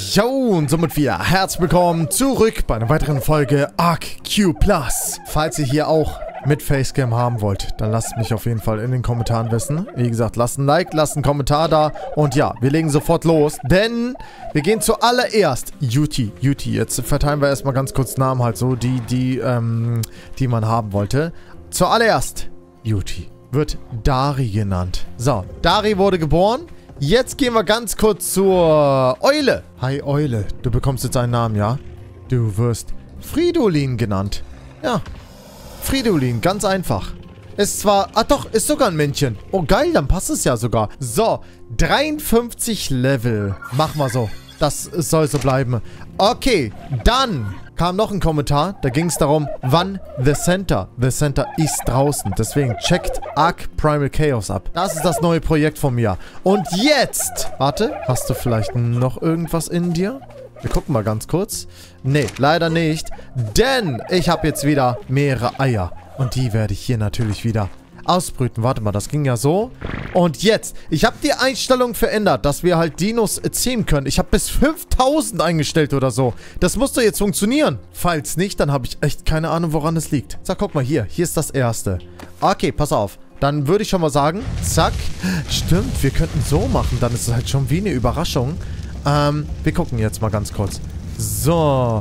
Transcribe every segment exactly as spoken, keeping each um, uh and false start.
Jo, und somit wieder herzlich willkommen zurück bei einer weiteren Folge Ark Q Plus. Falls ihr hier auch mit Facecam haben wollt, dann lasst mich auf jeden Fall in den Kommentaren wissen. Wie gesagt, lasst ein Like, lasst einen Kommentar da. Und ja, wir legen sofort los, denn wir gehen zuallererst Yuti. Yuti, jetzt verteilen wir erstmal ganz kurz Namen halt so, die, die, ähm, die man haben wollte. Zuallererst Yuti wird Dari genannt. So, Dari wurde geboren. Jetzt gehen wir ganz kurz zur Eule. Hi Eule, du bekommst jetzt einen Namen, ja? Du wirst Fridolin genannt. Ja, Fridolin, ganz einfach. Ist zwar... Ah doch, ist sogar ein Männchen. Oh geil, dann passt es ja sogar. So, dreiundfünfzig Level. Mach mal so. Das soll so bleiben. Okay, dann kam noch ein Kommentar. Da ging es darum, wann The Center. The Center ist draußen. Deswegen checkt Ark Primal Chaos ab. Das ist das neue Projekt von mir. Und jetzt... Warte, hast du vielleicht noch irgendwas in dir? Wir gucken mal ganz kurz. Nee, leider nicht. Denn ich habe jetzt wieder mehrere Eier. Und die werde ich hier natürlich wieder ausbrüten. Warte mal, das ging ja so. Und jetzt, ich habe die Einstellung verändert, dass wir halt Dinos zähmen können. Ich habe bis fünftausend eingestellt oder so. Das muss doch jetzt funktionieren. Falls nicht, dann habe ich echt keine Ahnung, woran es liegt. So, guck mal hier. Hier ist das erste. Okay, pass auf. Dann würde ich schon mal sagen, zack. Stimmt, wir könnten so machen. Dann ist es halt schon wie eine Überraschung. Ähm, wir gucken jetzt mal ganz kurz. So.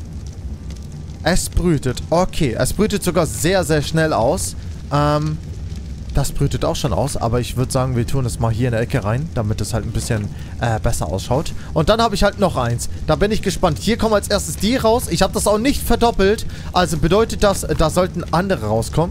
Es brütet. Okay, es brütet sogar sehr, sehr schnell aus. Ähm, das brütet auch schon aus. Aber ich würde sagen, wir tun es mal hier in der Ecke rein, damit es halt ein bisschen äh, besser ausschaut. Und dann habe ich halt noch eins. Da bin ich gespannt. Hier kommen als erstes die raus. Ich habe das auch nicht verdoppelt. Also bedeutet das, da sollten andere rauskommen.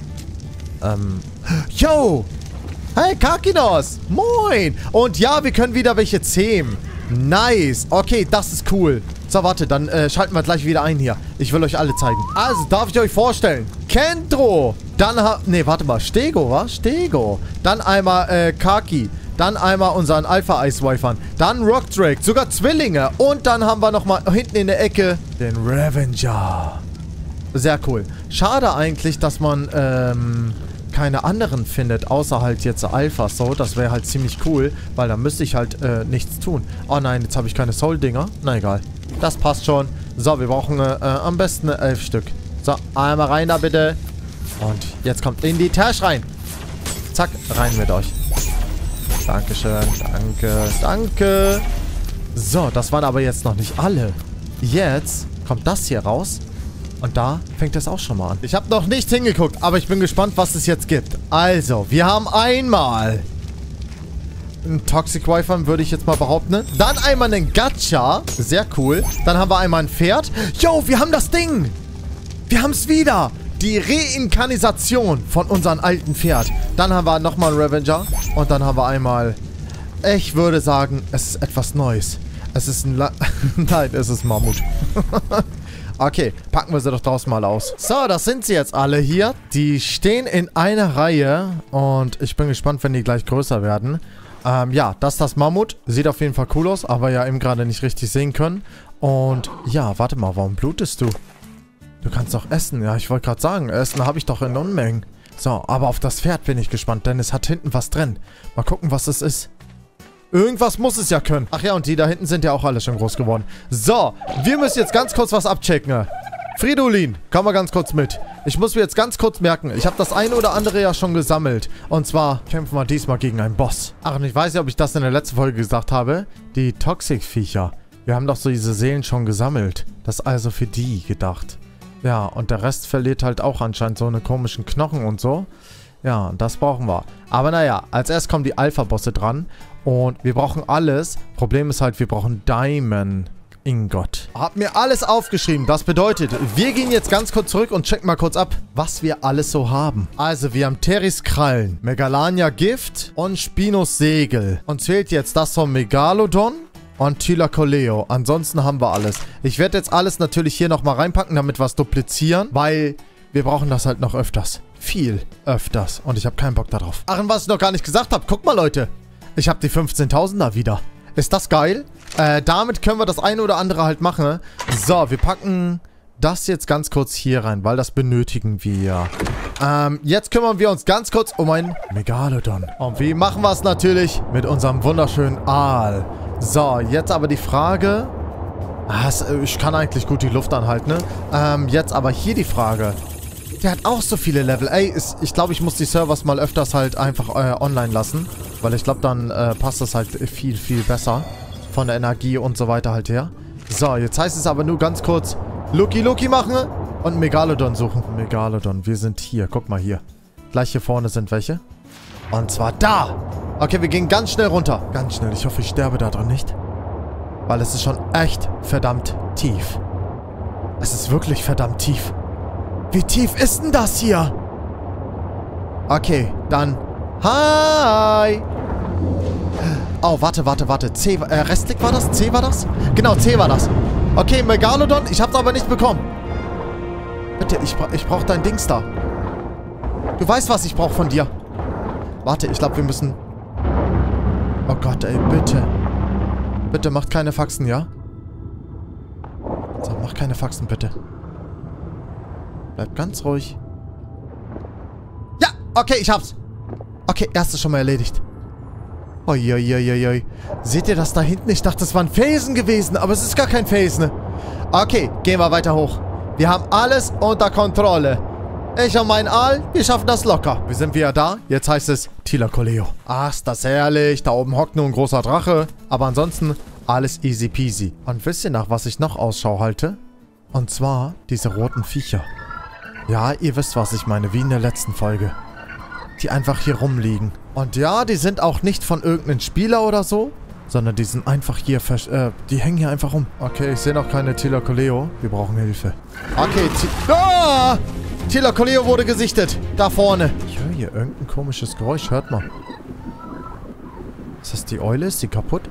Ähm, yo! Hey, Kakinos! Moin! Und ja, wir können wieder welche zähmen. Nice. Okay, das ist cool. So, warte, dann äh, schalten wir gleich wieder ein hier. Ich will euch alle zeigen. Also, darf ich euch vorstellen. Kentro. Dann ha... Ne, warte mal. Stego, wa? Stego. Dann einmal äh, Kaki. Dann einmal unseren Alpha-Eiswifern. Dann Rockdrake. Sogar Zwillinge. Und dann haben wir nochmal hinten in der Ecke den Revenger. Sehr cool. Schade eigentlich, dass man ähm, keine anderen findet, außer halt jetzt Alphas. So, das wäre halt ziemlich cool, weil dann müsste ich halt äh, nichts tun. Oh nein, jetzt habe ich keine Soul-Dinger. Na egal. Das passt schon. So, wir brauchen äh, äh, am besten äh, elf Stück. So, einmal rein da bitte. Und jetzt kommt in die Tasche rein. Zack, rein mit euch. Dankeschön, danke, danke. So, das waren aber jetzt noch nicht alle. Jetzt kommt das hier raus. Und da fängt es auch schon mal an. Ich habe noch nicht hingeguckt, aber ich bin gespannt, was es jetzt gibt. Also, wir haben einmal einen Toxic Wyvern, würde ich jetzt mal behaupten. Dann einmal einen Gacha. Sehr cool. Dann haben wir einmal ein Pferd. Yo, wir haben das Ding. Wir haben es wieder. Die Reinkarnisation von unserem alten Pferd. Dann haben wir nochmal einen Revenger. Und dann haben wir einmal... Ich würde sagen, es ist etwas Neues. Es ist ein... La Nein, es ist Mammut. Okay, packen wir sie doch draußen mal aus. So, das sind sie jetzt alle hier. Die stehen in einer Reihe. Und ich bin gespannt, wenn die gleich größer werden. Ähm, ja, das ist das Mammut. Sieht auf jeden Fall cool aus, aber ja eben gerade nicht richtig sehen können. Und ja, warte mal, warum blutest du? Du kannst doch essen. Ja, ich wollte gerade sagen, Essen habe ich doch in Unmengen. So, aber auf das Pferd bin ich gespannt, denn es hat hinten was drin. Mal gucken, was es ist. Irgendwas muss es ja können. Ach ja, und die da hinten sind ja auch alle schon groß geworden. So, wir müssen jetzt ganz kurz was abchecken. Fridolin, komm mal ganz kurz mit. Ich muss mir jetzt ganz kurz merken, ich habe das eine oder andere ja schon gesammelt. Und zwar kämpfen wir diesmal gegen einen Boss. Ach, und ich weiß nicht, ob ich das in der letzten Folge gesagt habe. Die Toxic-Viecher. Wir haben doch so diese Seelen schon gesammelt. Das ist also für die gedacht. Ja, und der Rest verliert halt auch anscheinend so eine komischen Knochen und so. Ja, das brauchen wir. Aber naja, als erst kommen die Alpha-Bosse dran. Und wir brauchen alles. Problem ist halt, wir brauchen Diamond Ingot. Hab mir alles aufgeschrieben. Das bedeutet, wir gehen jetzt ganz kurz zurück und checken mal kurz ab, was wir alles so haben. Also, wir haben Teris Krallen, Megalania Gift und Spinos Segel. Und zählt jetzt das von Megalodon und Thylacoleo. Ansonsten haben wir alles. Ich werde jetzt alles natürlich hier nochmal reinpacken, damit wir es duplizieren, weil wir brauchen das halt noch öfters. Viel öfters. Und ich habe keinen Bock darauf. Ach, und was ich noch gar nicht gesagt habe. Guck mal, Leute. Ich habe die fünfzehntausender wieder. Ist das geil? Äh, damit können wir das eine oder andere halt machen. So, wir packen das jetzt ganz kurz hier rein, weil das benötigen wir. Ähm, jetzt kümmern wir uns ganz kurz um einen Megalodon. Und wie machen wir es natürlich? Mit unserem wunderschönen Aal. So, jetzt aber die Frage... Ah, es, ich kann eigentlich gut die Luft anhalten, ne? Ähm, jetzt aber hier die Frage. Der hat auch so viele Level. Ey, ist, ich glaube, ich muss die Servers mal öfters halt einfach äh, online lassen. Weil ich glaube, dann äh, passt das halt viel, viel besser. Von der Energie und so weiter halt her. So, jetzt heißt es aber nur ganz kurz Lucky Lucky machen und Megalodon suchen. Megalodon, wir sind hier. Guck mal hier. Gleich hier vorne sind welche. Und zwar da. Okay, wir gehen ganz schnell runter. Ganz schnell. Ich hoffe, ich sterbe da drin nicht. Weil es ist schon echt verdammt tief. Es ist wirklich verdammt tief. Wie tief ist denn das hier? Okay, dann... Hi! Oh, warte, warte, warte. C, äh, Restklick war das? C war das? Genau, C war das. Okay, Megalodon. Ich hab's aber nicht bekommen. Bitte, ich, ich brauch dein Dings da. Du weißt, was ich brauche von dir. Warte, ich glaube, wir müssen... Oh Gott, ey, bitte. Bitte, macht keine Faxen, ja? So, mach keine Faxen, bitte. Bleib ganz ruhig. Ja, okay, ich hab's. Okay, erstes schon mal erledigt. Uiuiuiui. Seht ihr das da hinten? Ich dachte, das war ein Felsen gewesen, aber es ist gar kein Felsen. Okay, gehen wir weiter hoch. Wir haben alles unter Kontrolle. Ich und mein Aal, wir schaffen das locker. Wir sind wieder da. Jetzt heißt es Thylakoleo. Ach, ist das herrlich. Da oben hockt nur ein großer Drache. Aber ansonsten alles easy peasy. Und wisst ihr, nach was ich noch Ausschau halte? Und zwar diese roten Viecher. Ja, ihr wisst, was ich meine. Wie in der letzten Folge. Die einfach hier rumliegen. Und ja, die sind auch nicht von irgendeinem Spieler oder so. Sondern die sind einfach hier, äh, die hängen hier einfach rum. Okay, ich sehe noch keine Thylakoleo. Wir brauchen Hilfe. Okay, ah! Thylakoleo wurde gesichtet. Da vorne. Ich höre hier irgendein komisches Geräusch. Hört mal. Ist das die Eule? Ist die kaputt?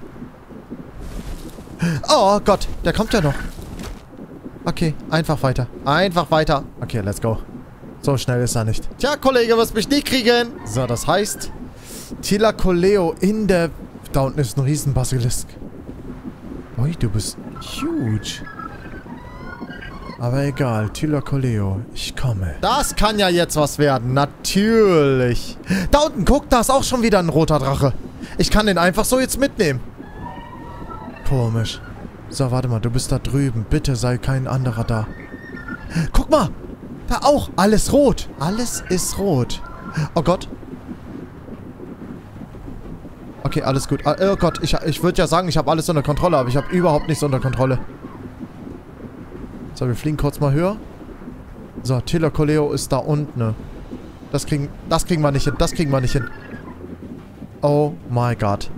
Oh Gott, der kommt ja noch. Okay, einfach weiter. Einfach weiter. Okay, let's go. So schnell ist er nicht. Tja, Kollege, wirst mich nicht kriegen. So, das heißt, Thylakoleo in der... Da unten ist ein riesen Basilisk. Ui, du bist huge. Aber egal, Thylakoleo, ich komme. Das kann ja jetzt was werden, natürlich. Da unten, guck, da ist auch schon wieder ein roter Drache. Ich kann den einfach so jetzt mitnehmen. Komisch. So, warte mal, du bist da drüben. Bitte sei kein anderer da. Guck mal, da auch, alles rot. Alles ist rot. Oh Gott. Okay, alles gut. Oh Gott, ich, ich würde ja sagen, ich habe alles unter Kontrolle, aber ich habe überhaupt nichts unter Kontrolle. So, wir fliegen kurz mal höher. So, Thylakoleo ist da unten. Das kriegen, das kriegen wir nicht hin. Das kriegen wir nicht hin. Oh my God.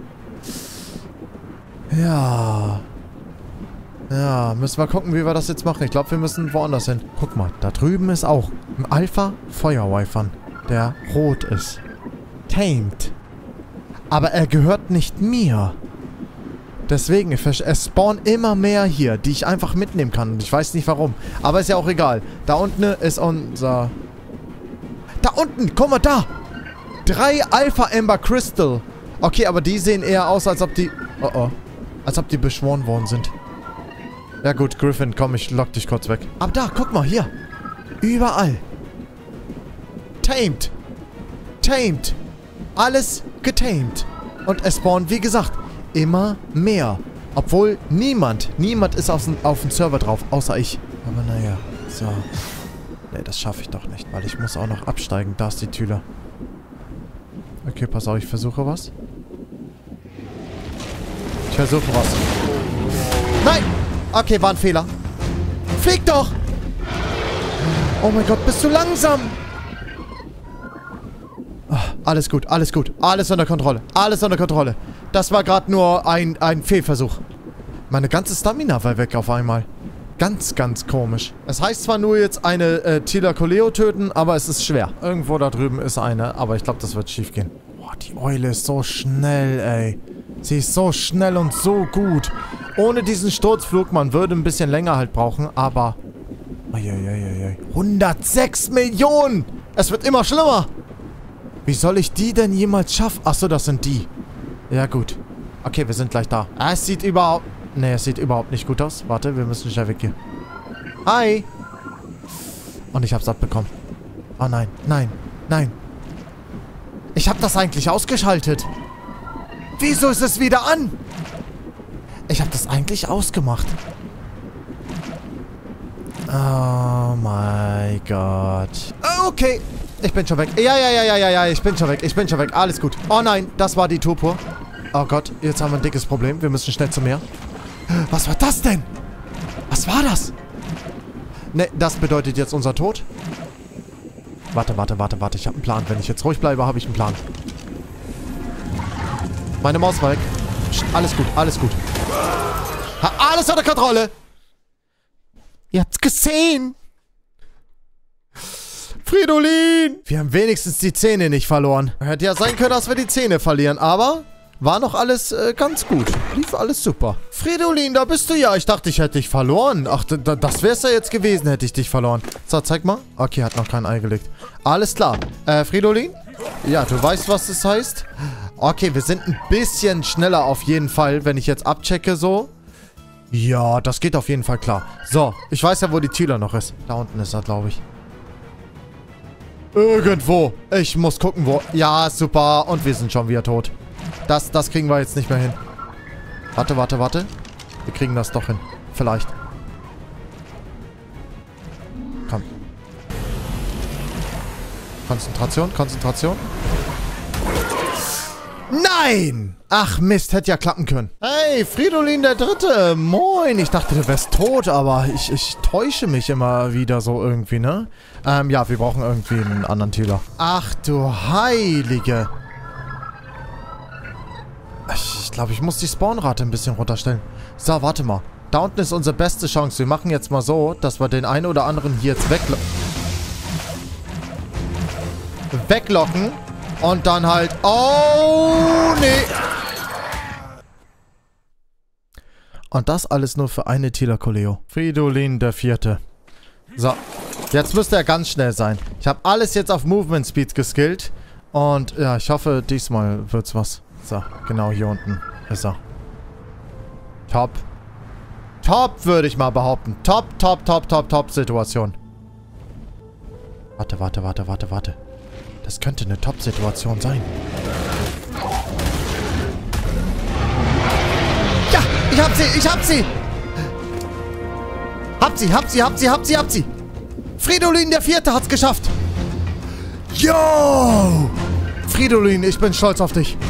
Ja. Ja, müssen wir gucken, wie wir das jetzt machen. Ich glaube, wir müssen woanders hin. Guck mal, da drüben ist auch ein Alpha-Feuerweifern, der rot ist. Tamed. Aber er gehört nicht mir. Deswegen, es spawnen immer mehr hier, die ich einfach mitnehmen kann. Und ich weiß nicht warum. Aber ist ja auch egal. Da unten ist unser... Da unten, guck mal da. Drei Alpha Ember Crystal. Okay, aber die sehen eher aus, als ob die... Oh oh. Als ob die beschworen worden sind. Ja gut, Griffin, komm, ich lock dich kurz weg. Aber da, guck mal, hier. Überall. Tamed. Tamed. Alles getamed. Und es spawnen, wie gesagt, immer mehr. Obwohl niemand, niemand ist auf, auf dem Server drauf, außer ich. Aber naja, so. Ne, das schaffe ich doch nicht, weil ich muss auch noch absteigen. Da ist die Tür. Okay, pass auf, ich versuche was. Ich versuche was. Nein! Okay, war ein Fehler. Flieg doch! Oh mein Gott, bist du langsam! Alles gut, alles gut. Alles unter Kontrolle. Alles unter Kontrolle. Das war gerade nur ein, ein Fehlversuch. Meine ganze Stamina war weg auf einmal. Ganz, ganz komisch. Es heißt zwar nur jetzt eine äh, Thylakoleo töten, aber es ist schwer. Irgendwo da drüben ist eine, aber ich glaube, das wird schief gehen. Boah, die Eule ist so schnell, ey. Sie ist so schnell und so gut. Ohne diesen Sturzflug, man würde ein bisschen länger halt brauchen, aber... Uiuiuiui. hundertsechs Millionen! Es wird immer schlimmer! Wie soll ich die denn jemals schaffen? Achso, das sind die. Ja, gut. Okay, wir sind gleich da. Es sieht überhaupt... Ne, es sieht überhaupt nicht gut aus. Warte, wir müssen schnell weg hier. Hi! Und ich hab's abbekommen. Oh nein, nein, nein. Ich hab das eigentlich ausgeschaltet. Wieso ist es wieder an? Ich habe das eigentlich ausgemacht. Oh mein Gott. Okay. Ich bin schon weg. Ja, ja, ja, ja, ja, ja. Ich bin schon weg. Ich bin schon weg. Alles gut. Oh nein, das war die Turpur. Oh Gott, jetzt haben wir ein dickes Problem. Wir müssen schnell zum Meer. Was war das denn? Was war das? Ne, das bedeutet jetzt unser Tod. Warte, warte, warte, warte. Ich habe einen Plan. Wenn ich jetzt ruhig bleibe, habe ich einen Plan. Meine Maus war weg. Psst, alles gut, alles gut. Ha, alles unter Kontrolle. Ihr habt's gesehen. Fridolin! Wir haben wenigstens die Zähne nicht verloren. Hätte ja sein können, dass wir die Zähne verlieren, aber war noch alles äh, ganz gut. Lief alles super. Fridolin, da bist du ja. Ich dachte, ich hätte dich verloren. Ach, das wär's ja jetzt gewesen, hätte ich dich verloren. So, zeig mal. Okay, hat noch kein Ei gelegt. Alles klar. Äh, Fridolin? Ja, du weißt, was das heißt? Okay, wir sind ein bisschen schneller auf jeden Fall, wenn ich jetzt abchecke so. Ja, das geht auf jeden Fall klar. So, ich weiß ja, wo die Tüler noch ist. Da unten ist er, glaube ich. Irgendwo. Ich muss gucken, wo. Ja, super. Und wir sind schon wieder tot. Das, das kriegen wir jetzt nicht mehr hin. Warte, warte, warte. Wir kriegen das doch hin. Vielleicht. Komm. Konzentration, Konzentration. Nein! Ach Mist, hätte ja klappen können. Hey, Fridolin der Dritte. Moin. Ich dachte, du wärst tot, aber ich, ich täusche mich immer wieder so irgendwie, ne? Ähm, ja, wir brauchen irgendwie einen anderen Täler. Ach du Heilige. Ich, ich glaube, ich muss die Spawnrate ein bisschen runterstellen. So, warte mal. Da unten ist unsere beste Chance. Wir machen jetzt mal so, dass wir den einen oder anderen hier jetzt weglo weglocken. Und dann halt... Oh, nee. Und das alles nur für eine Tila-Koleo. Fridolin der Vierte. So. Jetzt müsste er ganz schnell sein. Ich habe alles jetzt auf Movement Speed geskillt. Und ja, ich hoffe, diesmal wird's was. So, genau hier unten ist er. Top. Top, würde ich mal behaupten. Top, top, top, top, top Situation. Warte, warte, warte, warte, warte. Das könnte eine Top-Situation sein. Ja, ich hab sie, ich hab sie. Hab sie, hab sie, hab sie, hab sie, hab sie. Fridolin der Vierte hat's geschafft. Yo! Fridolin, ich bin stolz auf dich.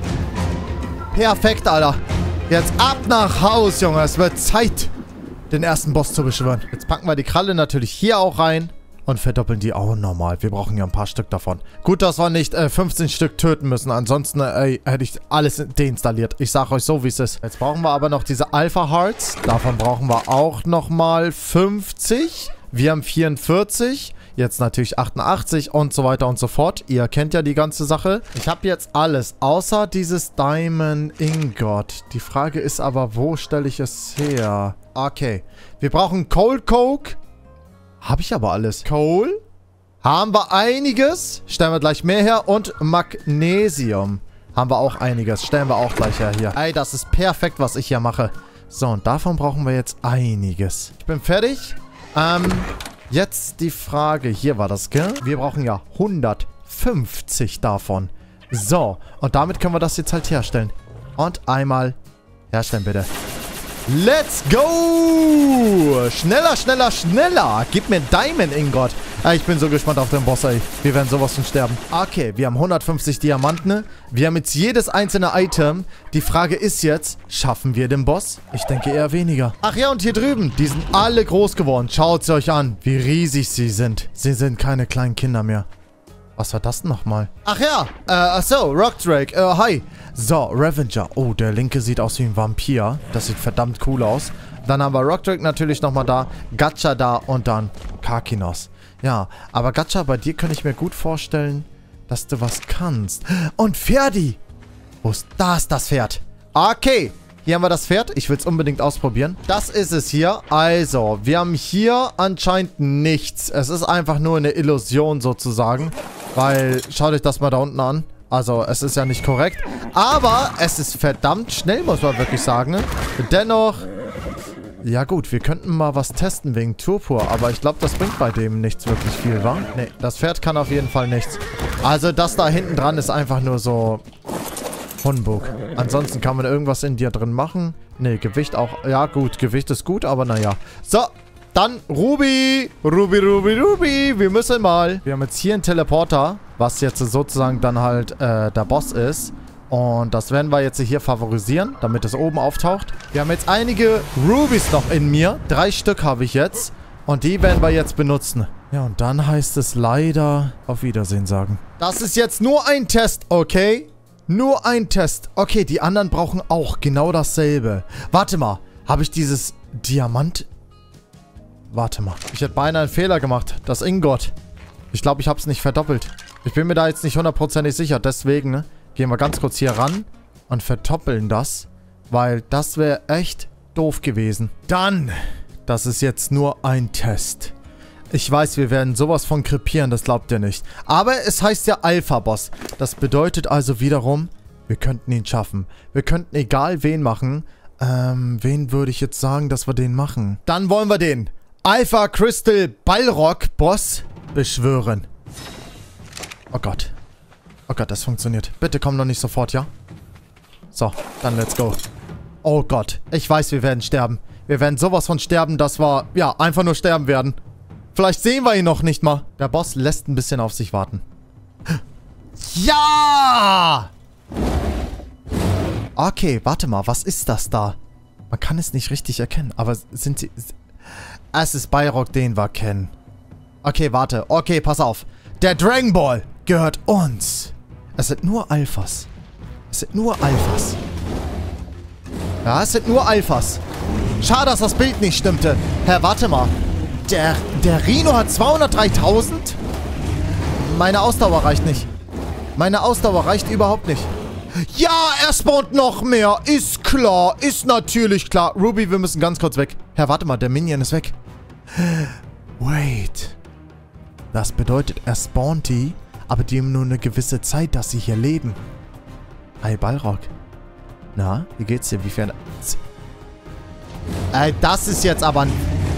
Perfekt, Alter. Jetzt ab nach Haus, Junge. Es wird Zeit, den ersten Boss zu beschwören. Jetzt packen wir die Kralle natürlich hier auch rein. Und verdoppeln die auch normal. Wir brauchen ja ein paar Stück davon. Gut, dass wir nicht äh, fünfzehn Stück töten müssen. Ansonsten äh, hätte ich alles deinstalliert. Ich sage euch so, wie es ist. Jetzt brauchen wir aber noch diese Alpha Hearts. Davon brauchen wir auch nochmal fünfzig. Wir haben vierundvierzig. Jetzt natürlich achtundachtzig und so weiter und so fort. Ihr kennt ja die ganze Sache. Ich habe jetzt alles, außer dieses Diamond Ingot. Die Frage ist aber, wo stelle ich es her? Okay. Wir brauchen Cold Coke. Habe ich aber alles. Coal. Haben wir einiges. Stellen wir gleich mehr her. Und Magnesium. Haben wir auch einiges. Stellen wir auch gleich her hier. Ey, das ist perfekt, was ich hier mache. So, und davon brauchen wir jetzt einiges. Ich bin fertig. Ähm, jetzt die Frage. Hier war das, gell? Wir brauchen ja hundertfünfzig davon. So, und damit können wir das jetzt halt herstellen. Und einmal herstellen, bitte. Let's go! Schneller, schneller, schneller! Gib mir Diamond Ingot. Ah, ich bin so gespannt auf den Boss, ey. Wir werden sowas von sterben. Okay, wir haben hundertfünfzig Diamanten. Wir haben jetzt jedes einzelne Item. Die Frage ist jetzt, schaffen wir den Boss? Ich denke eher weniger. Ach ja, und hier drüben, die sind alle groß geworden. Schaut sie euch an, wie riesig sie sind. Sie sind keine kleinen Kinder mehr. Was war das nochmal? Ach ja, äh, ach so, Rockdrake, äh, hi. So, Revenger. Oh, der linke sieht aus wie ein Vampir. Das sieht verdammt cool aus. Dann haben wir Rockdrake natürlich nochmal da, Gacha da und dann Karkinos. Ja, aber Gacha, bei dir kann ich mir gut vorstellen, dass du was kannst. Und Ferdi. Wo ist das, das Pferd? Okay, hier haben wir das Pferd. Ich will es unbedingt ausprobieren. Das ist es hier. Also, wir haben hier anscheinend nichts. Es ist einfach nur eine Illusion sozusagen. Weil, schaut euch das mal da unten an. Also, es ist ja nicht korrekt. Aber es ist verdammt schnell, muss man wirklich sagen. Dennoch... Ja gut, wir könnten mal was testen wegen Turpur. Aber ich glaube, das bringt bei dem nichts wirklich viel, wa? Nee, das Pferd kann auf jeden Fall nichts. Also, das da hinten dran ist einfach nur so... Humbug. Ansonsten kann man irgendwas in dir drin machen. Ne, Gewicht auch. Ja, gut. Gewicht ist gut, aber naja. So, dann Ruby. Ruby, Ruby, Ruby. Wir müssen mal. Wir haben jetzt hier einen Teleporter, was jetzt sozusagen dann halt äh, der Boss ist. Und das werden wir jetzt hier favorisieren, damit es oben auftaucht. Wir haben jetzt einige Rubies noch in mir. Drei Stück habe ich jetzt. Und die werden wir jetzt benutzen. Ja, und dann heißt es leider auf Wiedersehen sagen. Das ist jetzt nur ein Test, okay? Nur ein Test. Okay, die anderen brauchen auch genau dasselbe. Warte mal. Habe ich dieses Diamant... Warte mal. Ich hätte beinahe einen Fehler gemacht. Das Ingot. Ich glaube, ich habe es nicht verdoppelt. Ich bin mir da jetzt nicht hundertprozentig sicher. Deswegen, ne? Gehen wir ganz kurz hier ran und verdoppeln das, weil das wäre echt doof gewesen. Dann, das ist jetzt nur ein Test. Ich weiß, wir werden sowas von krepieren, das glaubt ihr nicht. Aber es heißt ja Alpha-Boss. Das bedeutet also wiederum, wir könnten ihn schaffen. Wir könnten egal wen machen. Ähm, wen würde ich jetzt sagen, dass wir den machen? Dann wollen wir den Alpha Crystal Balrog Boss beschwören. Oh Gott. Oh Gott, das funktioniert. Bitte komm noch nicht sofort, ja? So, dann let's go. Oh Gott, ich weiß, wir werden sterben. Wir werden sowas von sterben, dass wir, ja, einfach nur sterben werden. Vielleicht sehen wir ihn noch nicht mal. Der Boss lässt ein bisschen auf sich warten. Ja! Okay, warte mal, was ist das da? Man kann es nicht richtig erkennen, aber sind sie... Es ist Balrog, den wir kennen. Okay, warte. Okay, pass auf. Der Dragon Ball gehört uns. Es sind nur Alphas. Es sind nur Alphas. Ja, es sind nur Alphas. Schade, dass das Bild nicht stimmte. Herr, warte mal. Der, der Rhino hat zweihundertdreitausend? Meine Ausdauer reicht nicht. Meine Ausdauer reicht überhaupt nicht. Ja, er spawnt noch mehr. Ist klar. Ist natürlich klar. Ruby, wir müssen ganz kurz weg. Herr, warte mal. Der Minion ist weg. Wait. Das bedeutet, er spawnt die, aber die haben nur eine gewisse Zeit, dass sie hier leben. Hi, Balrog. Na, wie geht's dir? Wie fern... Ey, das ist jetzt aber ein...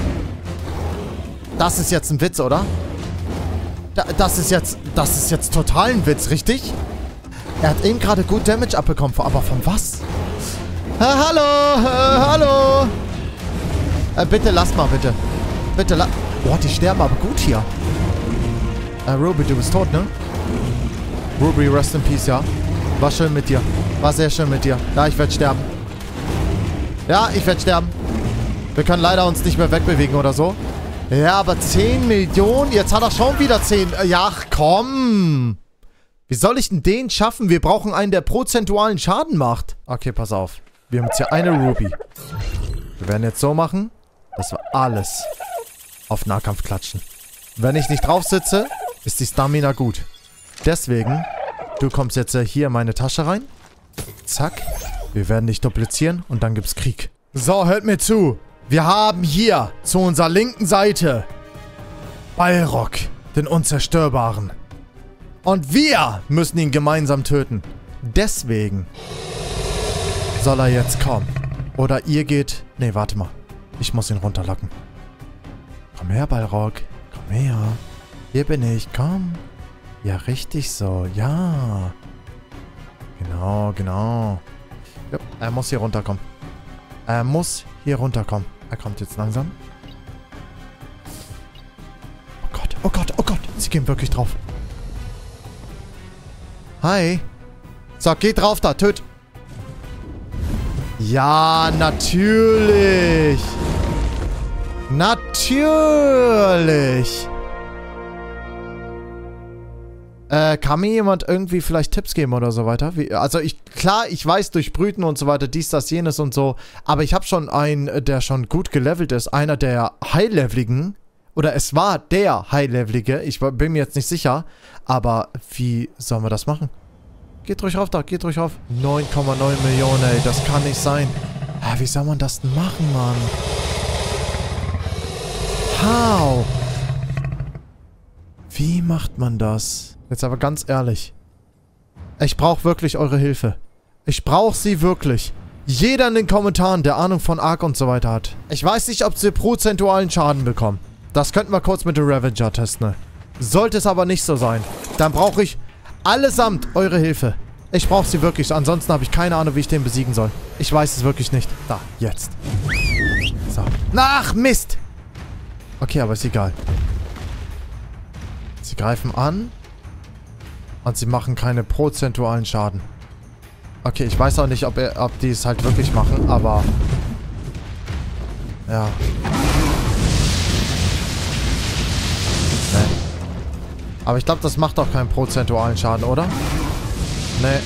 Das ist jetzt ein Witz, oder? Da, das ist jetzt... Das ist jetzt total ein Witz, richtig? Er hat eben gerade gut Damage abbekommen. Aber von was? Äh, hallo! Äh, hallo! Äh, bitte lass mal, bitte. Bitte lass... Boah, die sterben aber gut hier. Äh, Ruby, du bist tot, ne? Ruby, rest in peace, ja? War schön mit dir. War sehr schön mit dir. Ja, ich werde sterben. Ja, ich werde sterben. Wir können leider uns nicht mehr wegbewegen oder so. Ja, aber zehn Millionen? Jetzt hat er schon wieder zehn. Ja, komm. Wie soll ich denn den schaffen? Wir brauchen einen, der prozentualen Schaden macht. Okay, pass auf. Wir haben jetzt hier eine Ruby. Wir werden jetzt so machen, dass wir alles auf Nahkampf klatschen. Wenn ich nicht drauf sitze, ist die Stamina gut. Deswegen, du kommst jetzt hier in meine Tasche rein. Zack. Wir werden dich duplizieren und dann gibt's Krieg. So, hört mir zu. Wir haben hier zu unserer linken Seite Balrog, den Unzerstörbaren. Und wir müssen ihn gemeinsam töten. Deswegen soll er jetzt kommen. Oder ihr geht... Nee, warte mal. Ich muss ihn runterlocken. Komm her, Balrog. Komm her. Hier bin ich. Komm. Ja, richtig so. Ja. Genau, genau. Ja, er muss hier runterkommen. Er muss hier runterkommen. Er kommt jetzt langsam. Oh Gott, oh Gott, oh Gott. Sie gehen wirklich drauf. Hi. So, geht drauf da. Töt. Ja, natürlich. Natürlich. Äh, kann mir jemand irgendwie vielleicht Tipps geben oder so weiter? Wie, also ich, klar, ich weiß durch Brüten und so weiter, dies, das, jenes und so. Aber ich habe schon einen, der schon gut gelevelt ist. Einer der High-Leveligen. Oder es war der High-Levelige. Ich bin mir jetzt nicht sicher. Aber wie sollen wir das machen? Geht ruhig rauf da, geht ruhig rauf. neun Komma neun Millionen, ey. Das kann nicht sein. Ja, wie soll man das denn machen, Mann? How? Wie macht man das? Jetzt aber ganz ehrlich. Ich brauche wirklich eure Hilfe. Ich brauche sie wirklich. Jeder in den Kommentaren, der Ahnung von Ark und so weiter hat. Ich weiß nicht, ob sie prozentualen Schaden bekommen. Das könnten wir kurz mit dem Ravager testen. Ne? Sollte es aber nicht so sein, dann brauche ich allesamt eure Hilfe. Ich brauche sie wirklich. Ansonsten habe ich keine Ahnung, wie ich den besiegen soll. Ich weiß es wirklich nicht. Da, jetzt. So. Ach, Mist! Okay, aber ist egal. Sie greifen an. Und sie machen keine prozentualen Schaden. Okay, ich weiß auch nicht, ob, er, ob die es halt wirklich machen, aber... Ja. Nee. Aber ich glaube, das macht doch keinen prozentualen Schaden, oder? Nee.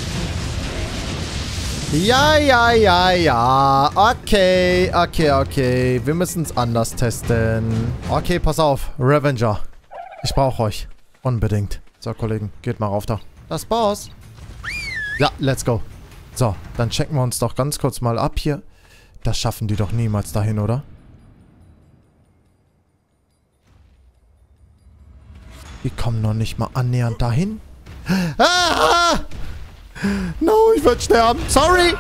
Ja, ja, ja, ja. Okay, okay, okay. Wir müssen es anders testen. Okay, pass auf. Revenger. Ich brauche euch. Unbedingt. So, Kollegen, geht mal rauf da. Das Boss. Ja, let's go. So, dann checken wir uns doch ganz kurz mal ab hier. Das schaffen die doch niemals dahin, oder? Die kommen noch nicht mal annähernd dahin. Ah! No, ich würde sterben. Sorry.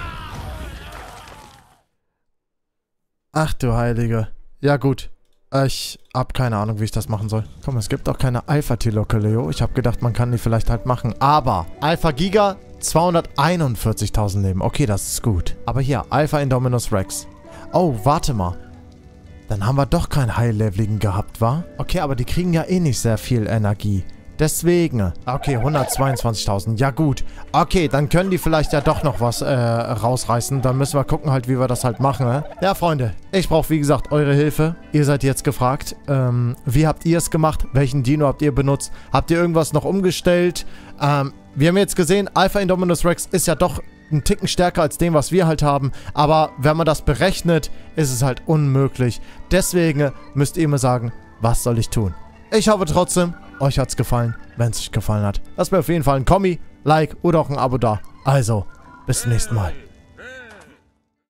Ach du Heilige. Ja gut. Ich hab keine Ahnung, wie ich das machen soll. Komm, es gibt auch keine Alpha-Tilocke, Leo. Ich habe gedacht, man kann die vielleicht halt machen. Aber Alpha-Giga, zweihunderteinundvierzigtausend Leben. Okay, das ist gut. Aber hier, Alpha-Indominus Rex. Oh, warte mal. Dann haben wir doch keinen High-Leveligen gehabt, wa? Okay, aber die kriegen ja eh nicht sehr viel Energie. Deswegen. Okay, hundertzweiundzwanzigtausend. Ja gut. Okay, dann können die vielleicht ja doch noch was äh, rausreißen. Dann müssen wir gucken halt, wie wir das halt machen. Ne? Ja, Freunde. Ich brauche, wie gesagt, eure Hilfe. Ihr seid jetzt gefragt. Ähm, wie habt ihr es gemacht? Welchen Dino habt ihr benutzt? Habt ihr irgendwas noch umgestellt? Ähm, wir haben jetzt gesehen, Alpha Indominus Rex ist ja doch einen Ticken stärker als dem, was wir halt haben. Aber wenn man das berechnet, ist es halt unmöglich. Deswegen müsst ihr mir sagen, was soll ich tun? Ich hoffe trotzdem, euch hat's gefallen. Wenn es euch gefallen hat, lasst mir auf jeden Fall ein Kommi, Like oder auch ein Abo da. Also, bis zum nächsten Mal.